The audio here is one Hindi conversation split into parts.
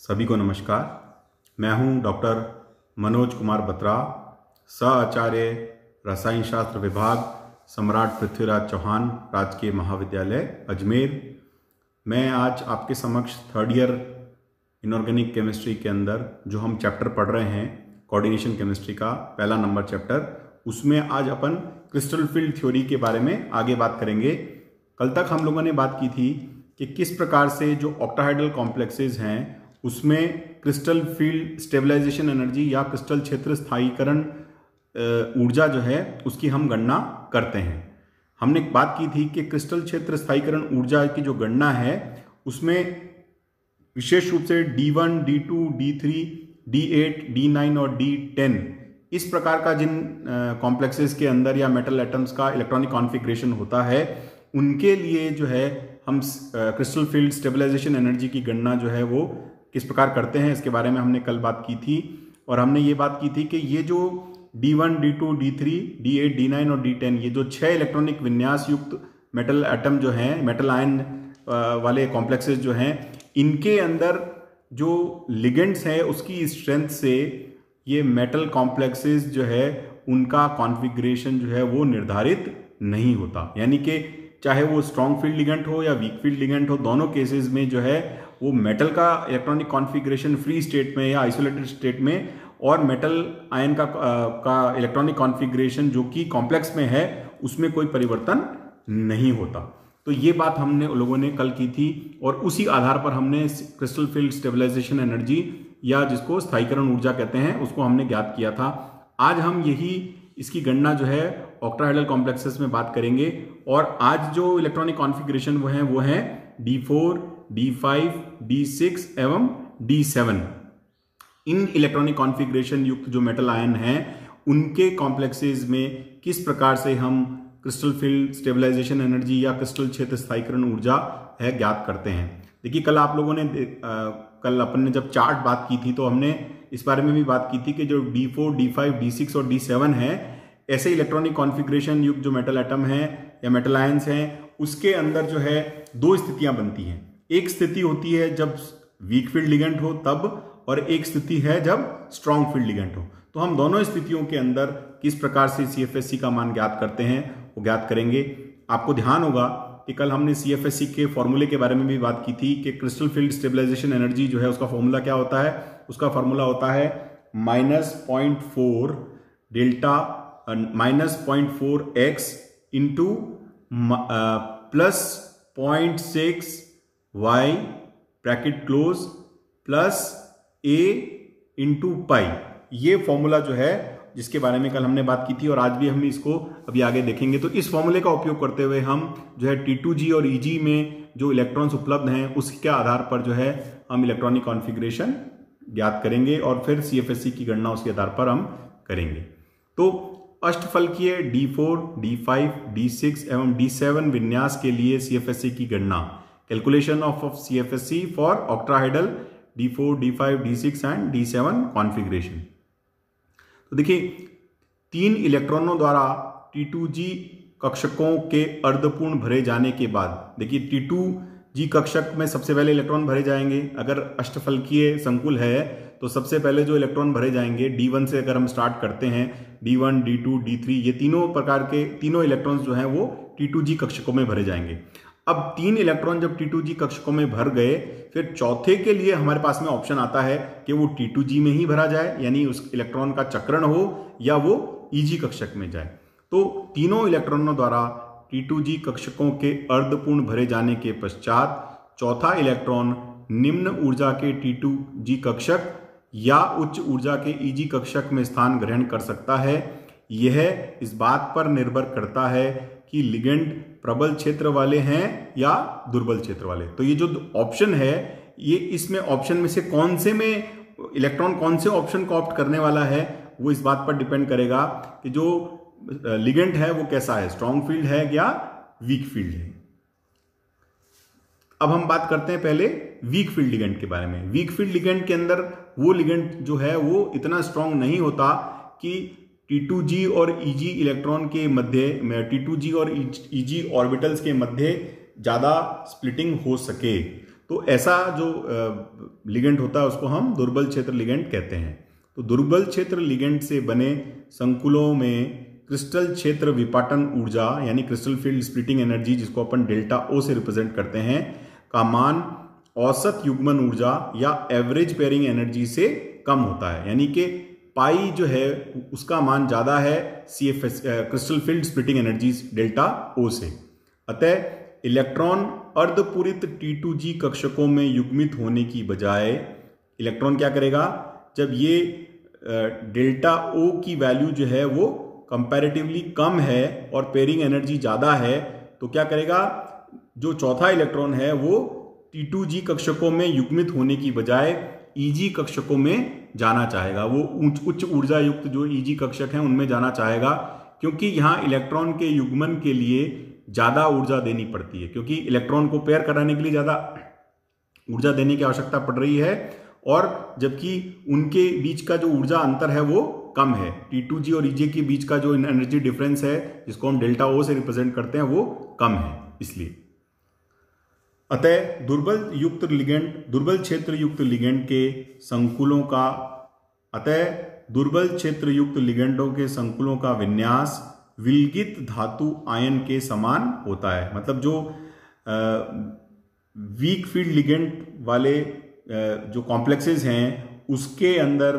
सभी को नमस्कार। मैं हूं डॉक्टर मनोज कुमार बत्रा, सह आचार्य रसायन शास्त्र विभाग, सम्राट पृथ्वीराज चौहान राजकीय महाविद्यालय अजमेर। मैं आज आपके समक्ष थर्ड ईयर इनऑर्गेनिक केमिस्ट्री के अंदर जो हम चैप्टर पढ़ रहे हैं, कोऑर्डिनेशन केमिस्ट्री का पहला नंबर चैप्टर, उसमें आज अपन क्रिस्टल फील्ड थ्योरी के बारे में आगे बात करेंगे। कल तक हम लोगों ने बात की थी कि किस प्रकार से जो ऑक्टाहाइड्रल कॉम्प्लेक्सेस हैं उसमें क्रिस्टल फील्ड स्टेबलाइजेशन एनर्जी या क्रिस्टल क्षेत्र स्थायीकरण ऊर्जा जो है उसकी हम गणना करते हैं। हमने बात की थी कि क्रिस्टल क्षेत्र स्थायीकरण ऊर्जा की जो गणना है उसमें विशेष रूप से D1, D2, D3, D8, D9 और D10 इस प्रकार का जिन कॉम्प्लेक्सेस के अंदर या मेटल एटम्स का इलेक्ट्रॉनिक कॉन्फ़िगरेशन होता है उनके लिए जो है हम क्रिस्टल फील्ड स्टेबलाइजेशन एनर्जी की गणना जो है वो किस प्रकार करते हैं, इसके बारे में हमने कल बात की थी। और हमने ये बात की थी कि ये जो D1, D2, D3, D8, D9 और D10 ये जो 6 इलेक्ट्रॉनिक विन्यास युक्त मेटल एटम जो हैं, मेटल आयन वाले कॉम्प्लेक्सेस जो हैं, इनके अंदर जो लिगेंड्स हैं उसकी स्ट्रेंथ से ये मेटल कॉम्प्लेक्सेस जो है उनका कॉन्फ़िगरेशन जो है वो निर्धारित नहीं होता। यानी कि चाहे वो स्ट्रॉन्ग फील्ड लिगेंड हो या वीक फील्ड लिगेंड हो, दोनों केसेस में जो है वो मेटल का इलेक्ट्रॉनिक कॉन्फ़िगरेशन फ्री स्टेट में या आइसोलेटेड स्टेट में और मेटल आयन का इलेक्ट्रॉनिक कॉन्फ़िगरेशन जो कि कॉम्प्लेक्स में है उसमें कोई परिवर्तन नहीं होता। तो ये बात हमने लोगों ने कल की थी और उसी आधार पर हमने क्रिस्टल फील्ड स्टेबलाइजेशन एनर्जी या जिसको स्थायीकरण ऊर्जा कहते हैं उसको हमने ज्ञात किया था। आज हम यही इसकी गणना जो है ऑक्टाहाइड्रल कॉम्प्लेक्सेस में बात करेंगे और आज जो इलेक्ट्रॉनिक कॉन्फ़िगरेशन वो है D4, D5, D6 एवं D7। इन इलेक्ट्रॉनिक कॉन्फ़िगरेशन युक्त जो मेटल आयन हैं उनके कॉम्प्लेक्सेस में किस प्रकार से हम क्रिस्टल फील्ड स्टेबलाइजेशन एनर्जी या क्रिस्टल क्षेत्र स्थायीकरण ऊर्जा है ज्ञात करते हैं। देखिए कल आप लोगों ने कल अपन ने जब चार्ट बात की थी तो हमने इस बारे में भी बात की थी कि जो D4, D5, D6 और D7 है, ऐसे इलेक्ट्रॉनिक कॉन्फ़िगरेशन युक्त जो मेटल एटम हैं या मेटल आयंस हैं उसके अंदर जो है दो स्थितियां बनती हैं। एक स्थिति होती है जब वीक फील्ड लिगेंड हो तब, और एक स्थिति है जब स्ट्रॉन्ग फील्ड लिगेंड हो। तो हम दोनों स्थितियों के अंदर किस प्रकार से CFSC का मान ज्ञात करते हैं वो ज्ञात करेंगे। आपको ध्यान होगा कि कल हमने CFSC के फॉर्मूले के बारे में भी बात की थी कि क्रिस्टल फील्ड स्टेबलाइजेशन एनर्जी जो है उसका फॉर्मूला क्या होता है। उसका फॉर्मूला होता है -0.4 delta -0.4x into +0.6 y bracket close plus a into pi. ये फॉर्मूला जो है जिसके बारे में कल हमने बात की थी और आज भी हम इसको अभी आगे देखेंगे। तो इस फॉर्मूले का उपयोग करते हुए हम जो है T2G और EG में जो इलेक्ट्रॉन्स उपलब्ध हैं उसके आधार पर जो है हम इलेक्ट्रॉनिक कॉन्फ़िगरेशन ज्ञात करेंगे और फिर CFSC की गणना उसके आधार पर हम करेंगे। तो अष्टफलकीय D4, D5, D6 एवं D7 विन्यास के लिए CFSC की गणना, calculation of CFSC for octahedral D4, D5, D6 and D7 configuration. तो देखिए 3 इलेक्ट्रॉनों द्वारा T2G कक्षकों के अर्धपूर्ण भरे जाने के बाद, देखिए T2G कक्षक में सबसे पहले इलेक्ट्रॉन भरे जाएंगे। अगर अष्टफलकीय संकुल है तो सबसे पहले जो इलेक्ट्रॉन भरे जाएंगे D1 से अगर हम स्टार्ट करते हैं, D1, D2, D3 ये तीनों इलेक्ट्रॉन्स जो हैं वो T2G कक्षकों में भरे जाएंगे। अब 3 इलेक्ट्रॉन जब T2G कक्षकों में भर गए, फिर चौथे के लिए हमारे पास में ऑप्शन आता है कि वो T2G में ही भरा जाए, यानी उस इलेक्ट्रॉन का चक्रण हो, या वो EG कक्षक में जाए। तो तीनों इलेक्ट्रॉनों द्वारा T2G कक्षकों के अर्धपूर्ण भरे जाने के पश्चात चौथा इलेक्ट्रॉन निम्न ऊर्जा के T2G कक्षक या उच्च ऊर्जा के EG कक्षक में स्थान ग्रहण कर सकता है। यह इस बात पर निर्भर करता है कि लिगेंड प्रबल क्षेत्र वाले हैं या दुर्बल क्षेत्र वाले। तो ये जो ऑप्शन है, ये इसमें ऑप्शन में से कौन से में इलेक्ट्रॉन कौन से ऑप्शन को ऑप्ट करने वाला है वो इस बात पर डिपेंड करेगा कि जो लिगेंड है वो कैसा है, स्ट्रॉन्ग फील्ड है या वीक फील्ड है। अब हम बात करते हैं पहले वीक फील्ड लिगेंड के बारे में। वीक फील्ड लिगेंड के अंदर वो लिगेंड जो है वो इतना स्ट्रॉन्ग नहीं होता कि T2G और EG इलेक्ट्रॉन के मध्य, T2G और EG ऑर्बिटल्स के मध्य ज़्यादा स्प्लिटिंग हो सके। तो ऐसा जो लिगेंड होता है उसको हम दुर्बल क्षेत्र लिगेंड कहते हैं। तो दुर्बल क्षेत्र लिगेंड से बने संकुलों में क्रिस्टल क्षेत्र विपाटन ऊर्जा यानी क्रिस्टल फील्ड स्प्लिटिंग एनर्जी, जिसको अपन डेल्टा ओ से रिप्रेजेंट करते हैं, का मान औसत युग्मन ऊर्जा या एवरेज पेयरिंग एनर्जी से कम होता है। यानी कि पाई जो है उसका मान ज्यादा है CFS crystal field splitting energy delta O से। अतः इलेक्ट्रॉन अर्धपूरित T2G कक्षकों में युग्मित होने की बजाय इलेक्ट्रॉन क्या करेगा, जब ये डेल्टा ओ की वैल्यू जो है वो कंपैरेटिवली कम है और पेयरिंग एनर्जी ज्यादा है, तो क्या करेगा, जो चौथा इलेक्ट्रॉन है वो T2G कक्षकों में युग्मित होने की बजाय EG कक्षकों में जाना चाहेगा। वो उच्च ऊर्जा युक्त जो EG कक्षक हैं उनमें जाना चाहेगा, क्योंकि यहाँ इलेक्ट्रॉन के युग्मन के लिए ज्यादा ऊर्जा देनी पड़ती है, क्योंकि इलेक्ट्रॉन को पेयर कराने के लिए ज्यादा ऊर्जा देने की आवश्यकता पड़ रही है, और जबकि उनके बीच का जो ऊर्जा अंतर है वो कम है। T2G और EG के बीच का जो एनर्जी डिफरेंस है, जिसको हम डेल्टा ओ से रिप्रेजेंट करते हैं, वो कम है इसलिए। अतः दुर्बल क्षेत्र युक्त लिगेंड के संकुलों के संकुलों का विन्यास विलगित धातु आयन के समान होता है। मतलब जो वीक फील्ड लिगेंड वाले जो कॉम्प्लेक्सेस हैं उसके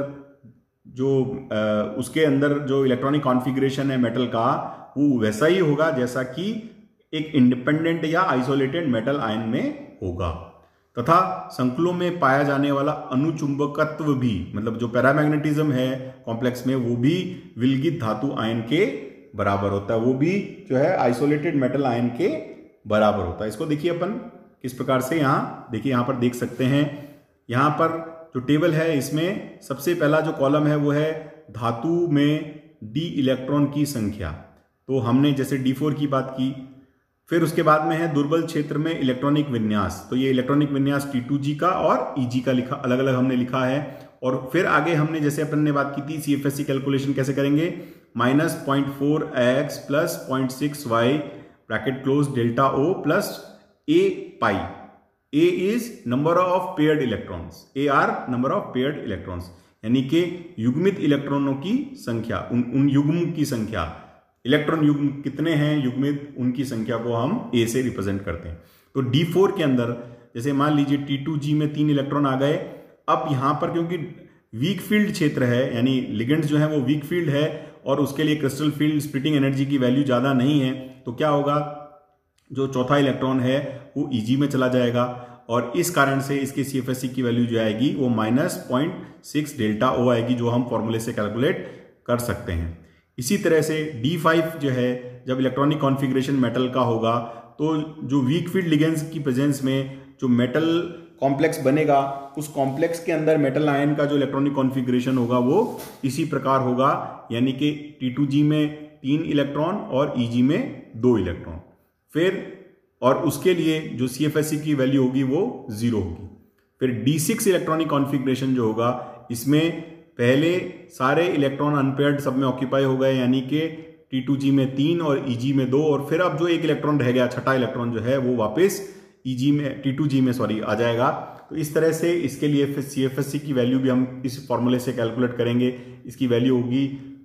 अंदर जो इलेक्ट्रॉनिक कॉन्फ़िगरेशन है मेटल का, वो वैसा ही होगा जैसा कि एक इंडिपेंडेंट या आइसोलेटेड मेटल आयन में होगा। तथा संकुलों में पाया जाने वाला अनुचुंबकत्व भी, मतलब जो पैरामैग्नेटिज्म है कॉम्प्लेक्स में, वो भी विलगित धातु आयन के बराबर होता है। वो भी जो है आइसोलेटेड मेटल आयन के बराबर होता है। इसको देखिए अपन किस प्रकार से, यहाँ पर देख सकते हैं। यहाँ पर जो टेबल है इसमें सबसे पहला जो कॉलम है वो है धातु में डी इलेक्ट्रॉन की संख्या। तो हमने जैसे D4 की बात की, फिर उसके बाद में है दुर्बल क्षेत्र में इलेक्ट्रॉनिक विन्यास। तो ये इलेक्ट्रॉनिक विन्यास T2G का और EG का लिखा, अलग अलग हमने लिखा है। और फिर आगे हमने जैसे अपन ने बात की थी CFSE कैलकुलेशन कैसे करेंगे, -0.4x plus 0.6y bracket close delta O plus A pi. A is number of paired electrons, A are number of paired electrons, यानी कि युग्मित इलेक्ट्रॉनों की संख्या, उन युग्म की संख्या, इलेक्ट्रॉन युग्म कितने हैं युग्मित, उनकी संख्या को हम A से रिप्रेजेंट करते हैं। तो D4 के अंदर जैसे मान लीजिए T2G में 3 इलेक्ट्रॉन आ गए। अब यहां पर क्योंकि वीक फील्ड क्षेत्र है, यानी लिगेंड्स जो है वो वीक फील्ड है और उसके लिए क्रिस्टल फील्ड स्प्लिटिंग एनर्जी की वैल्यू ज्यादा नहीं है, तो क्या होगा, जो चौथा इलेक्ट्रॉन है वो EG में चला जाएगा और इस कारण से इसके CFSE की वैल्यू जो आएगी वो -0.6 डेल्टा ओ आएगी, जो हम फॉर्मूले से कैलकुलेट कर सकते हैं। इसी तरह से D5 जो है, जब इलेक्ट्रॉनिक कॉन्फ़िगरेशन मेटल का होगा तो जो वीक फील्ड लिगेंड्स की प्रेजेंस में जो मेटल कॉम्प्लेक्स बनेगा, उस कॉम्प्लेक्स के अंदर मेटल आयन का जो इलेक्ट्रॉनिक कॉन्फ़िगरेशन होगा वो इसी प्रकार होगा, यानी कि T2G में 3 इलेक्ट्रॉन और EG में 2 इलेक्ट्रॉन। फिर और उसके लिए जो CFSE की वैल्यू होगी वो 0 होगी। फिर D6 इलेक्ट्रॉनिक कॉन्फ़िगरेशन जो होगा, इसमें पहले सारे इलेक्ट्रॉन अनपेयर्ड सब में ऑक्यूपाई हो गए, यानी कि T2G में 3 और EG में 2, और फिर अब जो एक इलेक्ट्रॉन रह गया, छठा इलेक्ट्रॉन जो है वो वापस T2G में आ जाएगा। तो इस तरह से इसके लिए फिर CFSE की वैल्यू भी हम इस फॉर्मूले से कैलकुलेट करेंगे। इसकी वैल्यू होगी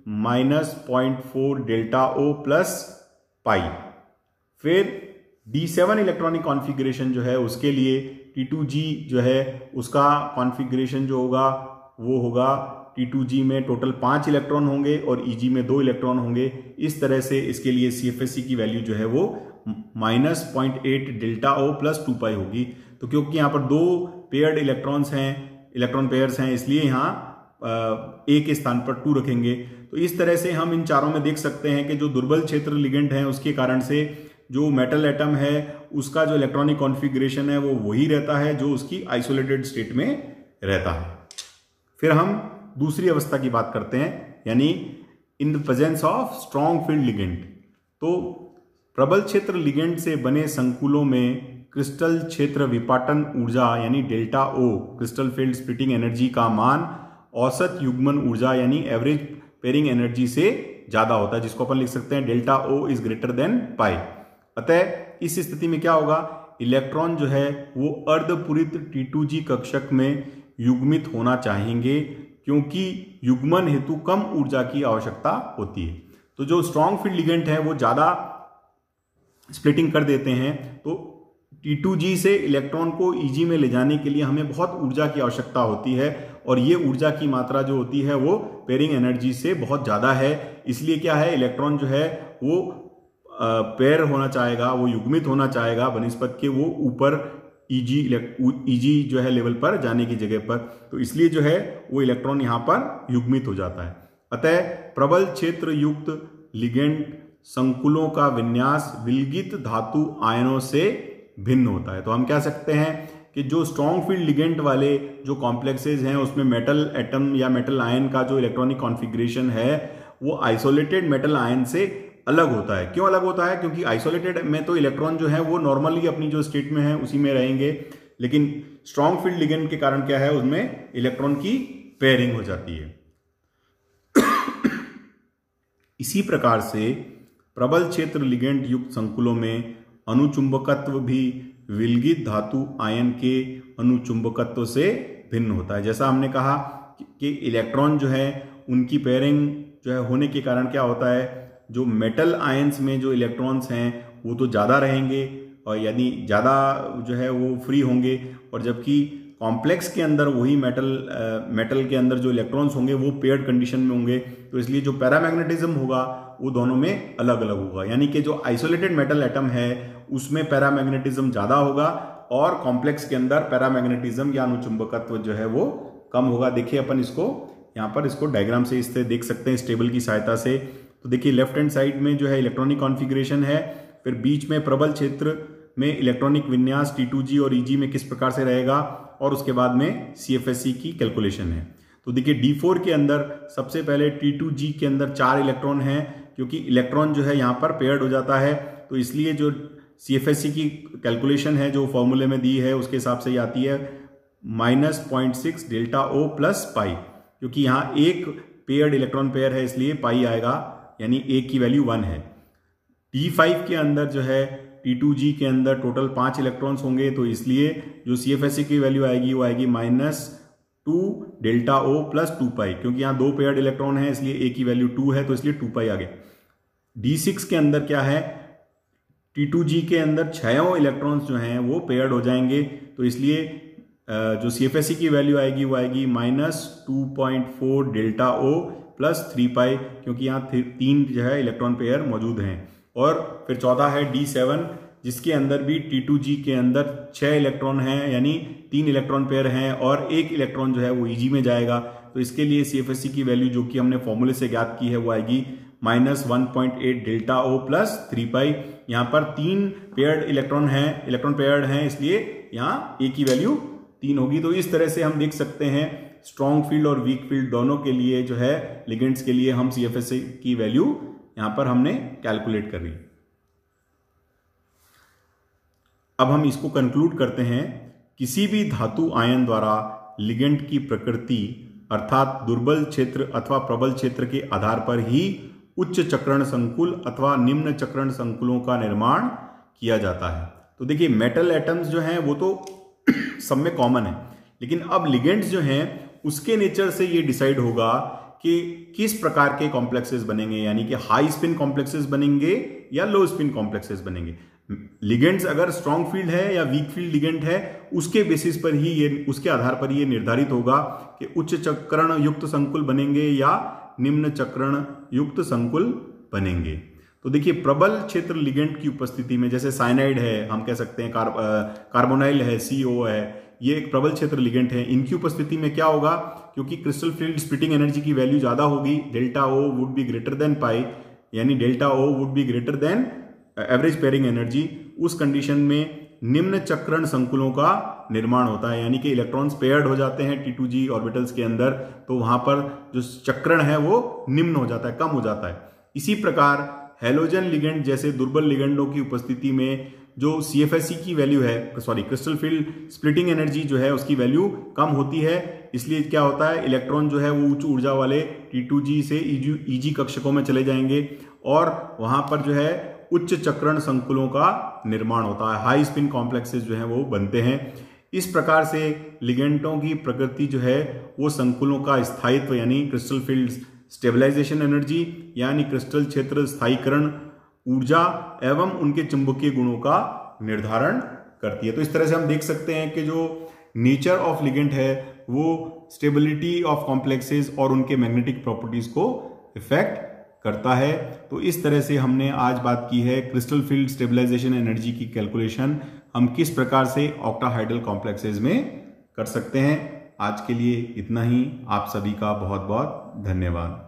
-0.4 डेल्टा ओ प्लस पाई। फिर D7 इलेक्ट्रॉनिक कॉन्फ़िगरेशन जो है उसके लिए T2G जो है उसका कॉन्फ़िगरेशन जो होगा वो होगा, T2G में टोटल 5 इलेक्ट्रॉन होंगे और EG में 2 इलेक्ट्रॉन होंगे। इस तरह से इसके लिए CFSE की वैल्यू जो है वो -0.8 डेल्टा ओ प्लस 2 पाई होगी। तो क्योंकि यहाँ पर 2 पेयर्ड इलेक्ट्रॉन्स हैं, इलेक्ट्रॉन पेयर्स हैं, इसलिए यहाँ A के स्थान पर 2 रखेंगे। तो इस तरह से हम इन चारों में देख सकते हैं कि जो दुर्बल क्षेत्र लिगेंड है उसके कारण से जो मेटल एटम है उसका जो इलेक्ट्रॉनिक कॉन्फ़िगरेशन है वो वही रहता है जो उसकी आइसोलेटेड स्टेट में रहता है। फिर हम दूसरी अवस्था की बात करते हैं, यानी in the presence of strong field ligand. तो प्रबल क्षेत्र लिगेंड से बने संकुलों में क्रिस्टल क्षेत्र विपाटन ऊर्जा यानी delta O, crystal field splitting energy का मान औसत युग्मन ऊर्जा यानी एवरेज पेयरिंग एनर्जी से ज्यादा होता है, जिसको अपन लिख सकते हैं delta O is greater than pi. अतः इस स्थिति में क्या होगा, इलेक्ट्रॉन जो है वो अर्धपूरित T2G कक्षक में युग्मित होना चाहेंगे, क्योंकि युग्मन हेतु कम ऊर्जा की आवश्यकता होती है। तो जो स्ट्रॉन्ग फील्ड लिगेंड है वो ज्यादा स्प्लिटिंग कर देते हैं, तो T2G से इलेक्ट्रॉन को Eg में ले जाने के लिए हमें बहुत ऊर्जा की आवश्यकता होती है, और ये ऊर्जा की मात्रा जो होती है वो पेयरिंग एनर्जी से बहुत ज़्यादा है। इसलिए क्या है, इलेक्ट्रॉन जो है वो पेयर होना चाहेगा, वो युग्मित होना चाहेगा बनिस्पत के वो ऊपर Eg जो है लेवल पर जाने की जगह पर, तो इसलिए जो है वो इलेक्ट्रॉन यहाँ पर युग्मित हो जाता है। अतः प्रबल क्षेत्र युक्त लिगेंड संकुलों का विन्यास विलगित धातु आयनों से भिन्न होता है। तो हम कह सकते हैं कि जो स्ट्रॉन्ग फील्ड लिगेंड वाले जो कॉम्प्लेक्सेस हैं उसमें मेटल एटम या मेटल आयन का जो इलेक्ट्रॉनिक कॉन्फ़िगरेशन है वो आइसोलेटेड मेटल आयन से अलग होता है। क्यों अलग होता है? क्योंकि आइसोलेटेड में तो इलेक्ट्रॉन जो है वो नॉर्मली अपनी जो स्टेट में है उसी में रहेंगे, लेकिन स्ट्रॉन्ग फील्ड लिगेंड के कारण क्या है, उसमें इलेक्ट्रॉन की पेयरिंग हो जाती है। इसी प्रकार से प्रबल क्षेत्र लिगेंड युक्त संकुलों में अनुचुंबकत्व भी विलगित धातु आयन के अनुचुंबकत्व से भिन्न होता है। जैसा हमने कहा कि इलेक्ट्रॉन जो है उनकी पेयरिंग जो है होने के कारण क्या होता है, जो मेटल आयंस में जो इलेक्ट्रॉन्स हैं वो तो ज़्यादा रहेंगे और यानी ज़्यादा जो है वो फ्री होंगे, और जबकि कॉम्प्लेक्स के अंदर वही मेटल के अंदर जो इलेक्ट्रॉन्स होंगे वो पेयर्ड कंडीशन में होंगे, तो इसलिए जो पैरामैग्नेटिज्म होगा वो दोनों में अलग अलग होगा। यानी कि जो आइसोलेटेड मेटल एटम है उसमें पैरामैग्नेटिज्म ज़्यादा होगा और कॉम्प्लेक्स के अंदर पैरामैग्नेटिज्म या अनुचुंबकत्व जो है वो कम होगा। देखिए अपन इसको यहाँ पर इसको डायग्राम से इससे देख सकते हैं इस टेबल की सहायता से। तो देखिए लेफ्ट हैंड साइड में जो है इलेक्ट्रॉनिक कॉन्फ़िगरेशन है, फिर बीच में प्रबल क्षेत्र में इलेक्ट्रॉनिक विन्यास T2G और Eg में किस प्रकार से रहेगा, और उसके बाद में CFSE की कैलकुलेशन है। तो देखिए D4 के अंदर सबसे पहले T2G के अंदर 4 इलेक्ट्रॉन हैं, क्योंकि इलेक्ट्रॉन जो है यहाँ पर पेयर्ड हो जाता है, तो इसलिए जो CFSE की कैलकुलेशन है जो फॉर्मूले में दी है उसके हिसाब से आती है -0.6 डेल्टा O प्लस पाई, क्योंकि यहाँ एक पेयर्ड इलेक्ट्रॉन पेयर है इसलिए पाई आएगा, यानी A की वैल्यू 1 है। D5 के अंदर जो है T2G के अंदर टोटल 5 इलेक्ट्रॉन्स होंगे, तो इसलिए जो CFSE की वैल्यू आएगी वो आएगी -2 डेल्टा O प्लस 2 पाई, क्योंकि यहाँ 2 पेयर्ड इलेक्ट्रॉन है इसलिए A की वैल्यू 2 है, तो इसलिए 2 पाई आ गया। D6 के अंदर क्या है, T2G के अंदर 6 इलेक्ट्रॉन्स जो हैं वो पेयर्ड हो जाएंगे, तो इसलिए जो CFSE की वैल्यू आएगी वो आएगी -2.4 डेल्टा O प्लस 3 पाई, क्योंकि यहाँ 3 जो है इलेक्ट्रॉन पेयर मौजूद हैं। और फिर चौथा है D7 जिसके अंदर भी T2G के अंदर 6 इलेक्ट्रॉन हैं, यानी 3 इलेक्ट्रॉन पेयर हैं और 1 इलेक्ट्रॉन जो है वो Eg में जाएगा, तो इसके लिए CFSE की वैल्यू जो कि हमने फॉर्मूले से ज्ञात की है वो आएगी -1.8 डेल्टा O प्लस 3 पाई। यहाँ पर 3 पेयर्ड इलेक्ट्रॉन पेयर्ड हैं, इसलिए यहाँ A की वैल्यू 3 होगी। तो इस तरह से हम देख सकते हैं स्ट्रॉन्ग फील्ड और वीक फील्ड दोनों के लिए जो है लिगेंड्स के लिए हम CFSE की वैल्यू यहां पर हमने कैलकुलेट कर ली। अब हम इसको कंक्लूड करते हैं, किसी भी धातु आयन द्वारा लिगेंड की प्रकृति अर्थात दुर्बल क्षेत्र अथवा प्रबल क्षेत्र के आधार पर ही उच्च चक्रण संकुल अथवा निम्न चक्रण संकुलों का निर्माण किया जाता है। तो देखिए मेटल एटम्स जो हैं वो तो सब में कॉमन है, लेकिन अब लिगेंड्स जो हैं उसके नेचर से ये डिसाइड होगा कि किस प्रकार के कॉम्प्लेक्सेस बनेंगे, यानी कि हाई स्पिन कॉम्प्लेक्सेस बनेंगे या लो स्पिन कॉम्प्लेक्सेस बनेंगे। लिगेंड्स अगर स्ट्रॉन्ग फील्ड है या वीक फील्ड लिगेंड है उसके बेसिस पर ही ये, उसके आधार पर ये निर्धारित होगा कि उच्च चक्रण युक्त संकुल बनेंगे या निम्न चक्रण युक्त संकुल बनेंगे। तो देखिए प्रबल क्षेत्र लिगेंड की उपस्थिति में, जैसे साइनाइड है, हम कह सकते हैं कार्बोनाइल है, CO है, ये एक प्रबल क्षेत्र लिगेंड है। इनकी उपस्थिति में क्या होगा, क्योंकि क्रिस्टल फील्ड स्प्लिटिंग एनर्जी की वैल्यू ज्यादा होगी, delta O would be greater than pi, यानी delta O would be greater than average pairing energy. उस कंडीशन में निम्न चक्रण संकुलों का निर्माण होता है, यानी कि इलेक्ट्रॉन्स पेयर्ड हो जाते हैं T2G ऑर्बिटल्स के अंदर, तो वहां पर जो चक्रण है वो निम्न हो जाता है, कम हो जाता है। इसी प्रकार हैलोजन लिगेंड जैसे दुर्बल लिगेंडों की उपस्थिति में जो CFSE की वैल्यू है, क्रिस्टल फील्ड स्प्लिटिंग एनर्जी जो है उसकी वैल्यू कम होती है, इसलिए क्या होता है इलेक्ट्रॉन जो है वो उच्च ऊर्जा वाले T2G से Eg कक्षकों में चले जाएंगे और वहां पर जो है उच्च चक्रण संकुलों का निर्माण होता है, हाई स्पिन कॉम्प्लेक्सेस जो हैं वो बनते हैं। इस प्रकार से लिगेंडों की प्रकृति जो है वो संकुलों का स्थायित्व यानी क्रिस्टल फील्ड स्टेबलाइजेशन एनर्जी यानी क्रिस्टल क्षेत्र स्थायीकरण ऊर्जा एवं उनके चुंबकीय गुणों का निर्धारण करती है। तो इस तरह से हम देख सकते हैं कि जो नेचर ऑफ लिगेंड है वो स्टेबिलिटी ऑफ कॉम्प्लेक्सेस और उनके मैग्नेटिक प्रॉपर्टीज को इफेक्ट करता है। तो इस तरह से हमने आज बात की है क्रिस्टल फील्ड स्टेबलाइजेशन एनर्जी की कैलकुलेशन हम किस प्रकार से ऑक्टाहाइड्रल कॉम्प्लेक्सेस में कर सकते हैं। आज के लिए इतना ही। आप सभी का बहुत बहुत धन्यवाद।